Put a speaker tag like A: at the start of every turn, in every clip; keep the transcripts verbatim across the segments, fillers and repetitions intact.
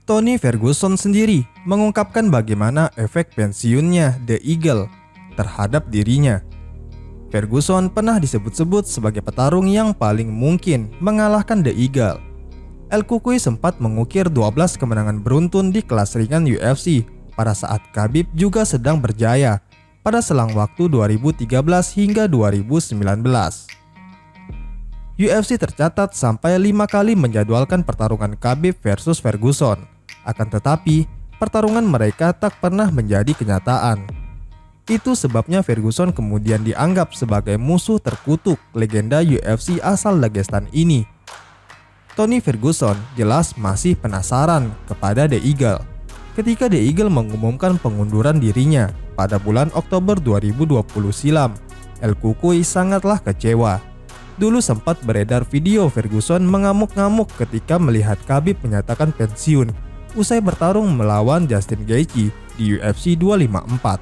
A: Tony Ferguson sendiri mengungkapkan bagaimana efek pensiunnya The Eagle terhadap dirinya. Ferguson pernah disebut-sebut sebagai petarung yang paling mungkin mengalahkan The Eagle. El Cucuy sempat mengukir dua belas kemenangan beruntun di kelas ringan U F C pada saat Khabib juga sedang berjaya pada selang waktu dua ribu tiga belas hingga dua ribu sembilan belas. U F C tercatat sampai lima kali menjadwalkan pertarungan Khabib versus Ferguson. Akan tetapi, pertarungan mereka tak pernah menjadi kenyataan. Itu sebabnya Ferguson kemudian dianggap sebagai musuh terkutuk legenda U F C asal Dagestan ini. Tony Ferguson jelas masih penasaran kepada The Eagle. Ketika The Eagle mengumumkan pengunduran dirinya pada bulan Oktober dua ribu dua puluh silam, El Cucuy sangatlah kecewa. Dulu sempat beredar video Ferguson mengamuk-ngamuk ketika melihat Khabib menyatakan pensiun usai bertarung melawan Justin Gaethje di U F C dua lima empat.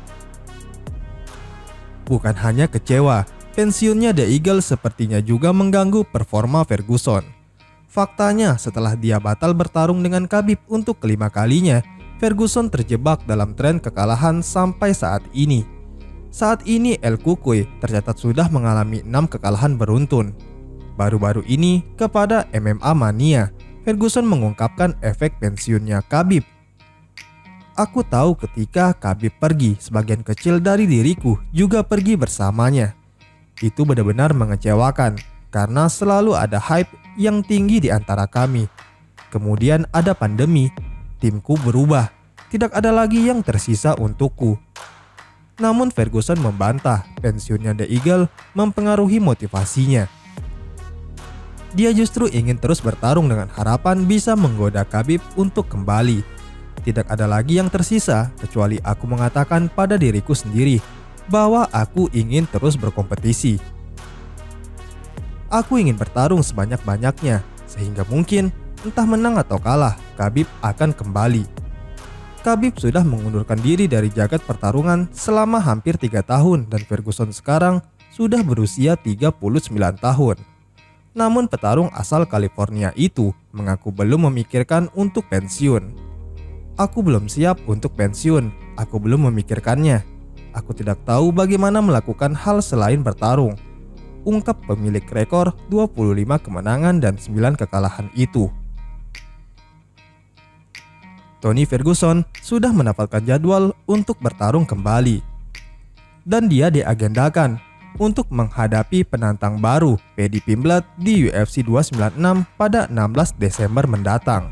A: Bukan hanya kecewa, pensiunnya The Eagle sepertinya juga mengganggu performa Ferguson. Faktanya, setelah dia batal bertarung dengan Khabib untuk kelima kalinya, Ferguson terjebak dalam tren kekalahan sampai saat ini. Saat ini El Cucuy tercatat sudah mengalami enam kekalahan beruntun. Baru-baru ini kepada M M A Mania, Ferguson mengungkapkan efek pensiunnya Khabib. Aku tahu ketika Khabib pergi, sebagian kecil dari diriku juga pergi bersamanya. Itu benar-benar mengecewakan karena selalu ada hype yang tinggi di antara kami. Kemudian ada pandemi, timku berubah, tidak ada lagi yang tersisa untukku. Namun Ferguson membantah pensiunnya The Eagle mempengaruhi motivasinya. Dia justru ingin terus bertarung dengan harapan bisa menggoda Khabib untuk kembali. Tidak ada lagi yang tersisa kecuali aku mengatakan pada diriku sendiri bahwa aku ingin terus berkompetisi. Aku ingin bertarung sebanyak-banyaknya sehingga mungkin entah menang atau kalah, Khabib akan kembali. Khabib sudah mengundurkan diri dari jagat pertarungan selama hampir tiga tahun dan Ferguson sekarang sudah berusia tiga puluh sembilan tahun. Namun petarung asal California itu mengaku belum memikirkan untuk pensiun. Aku belum siap untuk pensiun, aku belum memikirkannya. Aku tidak tahu bagaimana melakukan hal selain bertarung, ungkap pemilik rekor dua puluh lima kemenangan dan sembilan kekalahan itu. Tony Ferguson sudah mendapatkan jadwal untuk bertarung kembali. Dan dia diagendakan untuk menghadapi penantang baru Paddy Pimblett di U F C dua sembilan enam pada enam belas Desember mendatang.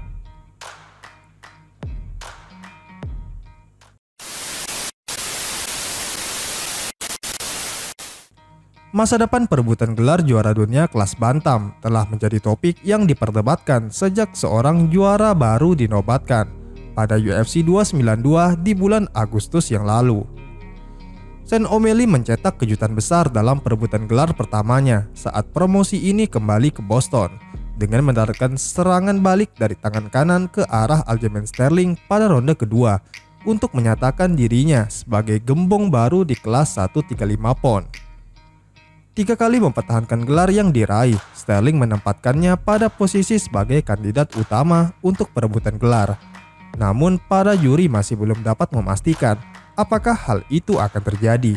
A: Masa depan perebutan gelar juara dunia kelas bantam telah menjadi topik yang diperdebatkan sejak seorang juara baru dinobatkan pada U F C dua sembilan dua di bulan Agustus yang lalu. Sean O'Malley mencetak kejutan besar dalam perebutan gelar pertamanya saat promosi ini kembali ke Boston dengan mendaratkan serangan balik dari tangan kanan ke arah Aljamain Sterling pada ronde kedua untuk menyatakan dirinya sebagai gembong baru di kelas seratus tiga puluh lima pound. Tiga kali mempertahankan gelar yang diraih, Sterling menempatkannya pada posisi sebagai kandidat utama untuk perebutan gelar. Namun para juri masih belum dapat memastikan apakah hal itu akan terjadi.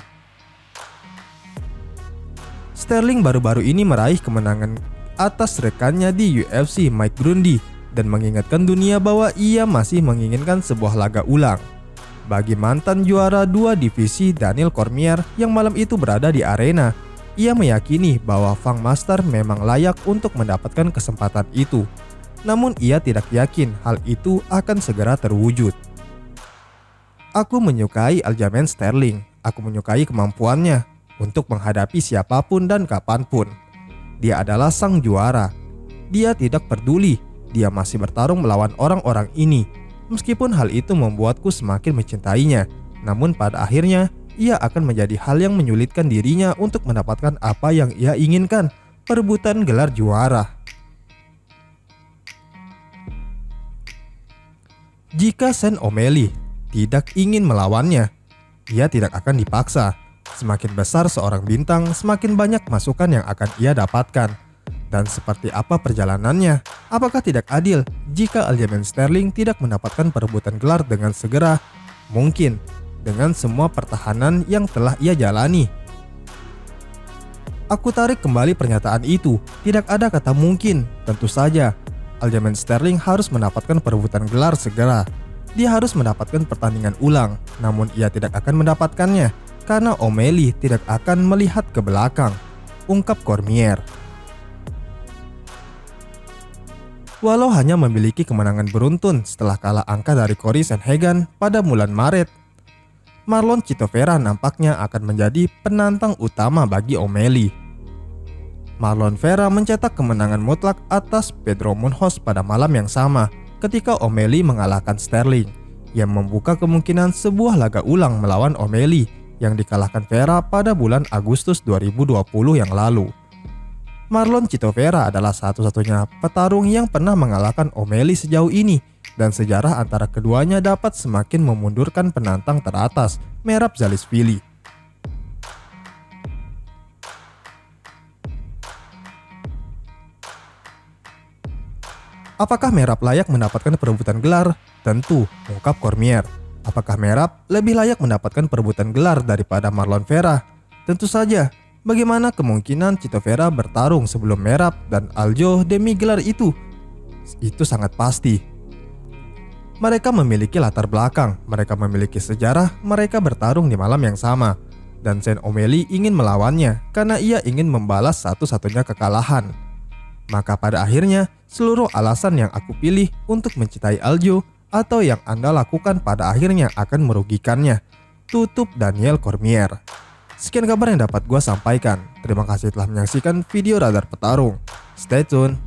A: Sterling baru-baru ini meraih kemenangan atas rekannya di U F C Mike Grundy dan mengingatkan dunia bahwa ia masih menginginkan sebuah laga ulang. Bagi mantan juara dua divisi Daniel Cormier yang malam itu berada di arena, ia meyakini bahwa Fang Master memang layak untuk mendapatkan kesempatan itu. Namun ia tidak yakin hal itu akan segera terwujud. Aku menyukai Aljamain Sterling, aku menyukai kemampuannya untuk menghadapi siapapun dan kapanpun. Dia adalah sang juara. Dia tidak peduli, dia masih bertarung melawan orang-orang ini. Meskipun hal itu membuatku semakin mencintainya, namun pada akhirnya ia akan menjadi hal yang menyulitkan dirinya untuk mendapatkan apa yang ia inginkan, perebutan gelar juara. Jika Sean O'Malley tidak ingin melawannya, ia tidak akan dipaksa. Semakin besar seorang bintang, semakin banyak masukan yang akan ia dapatkan. Dan seperti apa perjalanannya, Apakah tidak adil jika Aljamain Sterling tidak mendapatkan perebutan gelar dengan segera? Mungkin, dengan semua pertahanan yang telah ia jalani. Aku tarik kembali pernyataan itu. Tidak ada kata mungkin. Tentu saja, Aljamain Sterling harus mendapatkan perebutan gelar segera. Dia harus mendapatkan pertandingan ulang, namun ia tidak akan mendapatkannya karena O'Malley tidak akan melihat ke belakang, ungkap Cormier. Walau hanya memiliki kemenangan beruntun setelah kalah angka dari Cory Sandhagen pada bulan Maret, Marlon Chito Vera nampaknya akan menjadi penantang utama bagi O'Malley. Marlon Vera mencetak kemenangan mutlak atas Pedro Munhoz pada malam yang sama ketika O'Malley mengalahkan Sterling, yang membuka kemungkinan sebuah laga ulang melawan O'Malley yang dikalahkan Vera pada bulan Agustus dua ribu dua puluh yang lalu. Marlon Chito Vera adalah satu-satunya petarung yang pernah mengalahkan O'Malley sejauh ini, dan sejarah antara keduanya dapat semakin memundurkan penantang teratas, Merab Dvalishvili. Apakah Merab layak mendapatkan perebutan gelar? Tentu, ungkap Cormier. Apakah Merab lebih layak mendapatkan perebutan gelar daripada Marlon Vera? Tentu saja. Bagaimana kemungkinan Chito Vera bertarung sebelum Merab dan Aljo demi gelar itu? Itu sangat pasti. Mereka memiliki latar belakang, mereka memiliki sejarah, mereka bertarung di malam yang sama. Dan Sean O'Malley ingin melawannya karena ia ingin membalas satu-satunya kekalahan. Maka pada akhirnya, seluruh alasan yang aku pilih untuk mencintai Aljo atau yang Anda lakukan pada akhirnya akan merugikannya, tutup Daniel Cormier. Sekian kabar yang dapat gue sampaikan. Terima kasih telah menyaksikan video Radar Petarung. Stay tune.